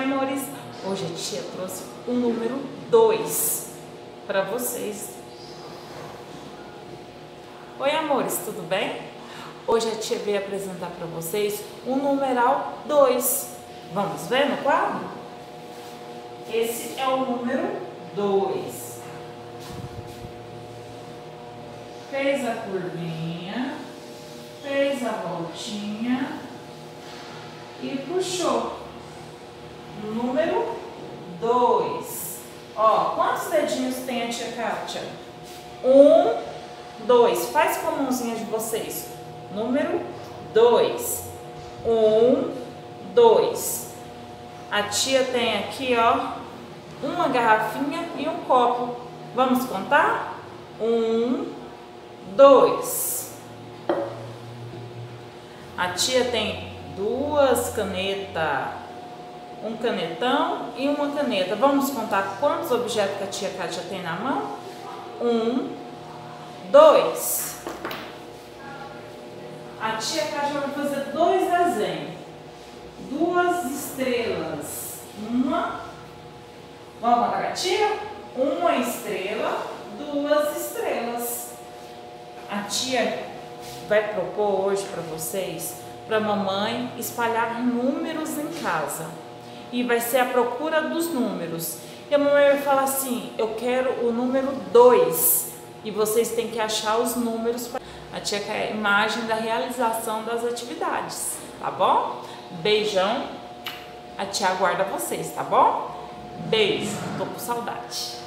amores? Hoje a tia trouxe o número 2 para vocês. Oi, amores, tudo bem? Hoje a tia veio apresentar para vocês o numeral 2. Vamos ver no quadro? Esse é o número 2. Fez a curvinha, fez a voltinha e puxou. Número 2. Ó, quantos dedinhos tem a tia Kátia? 1, 2. Faz com a mãozinha de vocês. Número 2. 1, 2. A tia tem aqui, ó, uma garrafinha e um copo. Vamos contar? 1, 2. A tia tem 2 canetas. Um canetão e uma caneta. Vamos contar quantos objetos que a tia Kátia tem na mão? 1, 2. A tia Kátia vai fazer 2 desenhos. 2 estrelas. Uma. Vamos contar a tia? 1 estrela, 2 estrelas. A tia vai propor hoje para vocês, para a mamãe espalhar números em casa. E vai ser a procura dos números. E a mamãe vai falar assim: eu quero o número 2. E vocês têm que achar os números. A tia quer a imagem da realização das atividades, tá bom? Beijão. A tia aguarda vocês, tá bom? Beijo. Tô com saudade.